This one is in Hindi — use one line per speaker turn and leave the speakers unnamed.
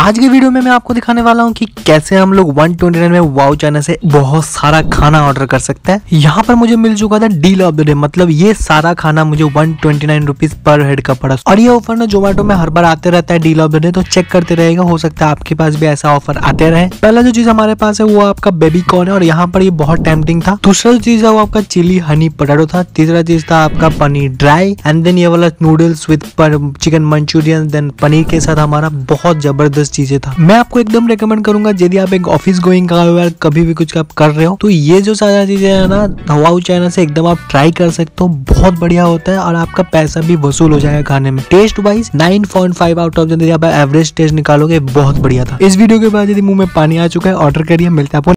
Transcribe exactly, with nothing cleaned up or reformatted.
आज की वीडियो में मैं आपको दिखाने वाला हूँ कि कैसे हम लोग वन ट्वेंटी नाइन में वाओ चाइना से बहुत सारा खाना ऑर्डर कर सकते हैं। यहाँ पर मुझे मिल चुका था डील ऑफ द डे, मतलब ये सारा खाना मुझे one twenty nine rupees per head का पड़ा। और ये ऑफर ना जोमेटो में हर बार आते रहता है डील ऑफ द डे, तो चेक करते रहेगा, हो सकता है आपके पास भी ऐसा ऑफर आते रहे। पहला जो चीज हमारे पास है वो आपका बेबी कॉर्न है और यहाँ पर ये बहुत टेम्पटिंग था। दूसरा जो चीज है वो आपका चिली हनी पोटैटो था। तीसरा चीज था आपका पनीर ड्राई, एंड देन ये वाला noodles with chicken Manchurian, then paneer के साथ हमारा बहुत जबरदस्त चीजें था। मैं आपको एकदम रेकमेंड करूंगा यदि आप एक ऑफिस गोइंग का हो या कभी भी कुछ आप कर रहे हो तो ये जो सारा चीजें है ना वाओ चाइना से एकदम आप ट्राई कर सकते हो। बहुत बढ़िया होता है और आपका पैसा भी वसूल हो जाएगा खाने में। Taste wise nine point five out of ten, आप एवरेज टेस्ट निकालोगे बहुत बढ़िया था। इस वीडियो के बाद यदि मुंह में पानी आ चुका है ऑर्डर करिए, मिलता है आपको।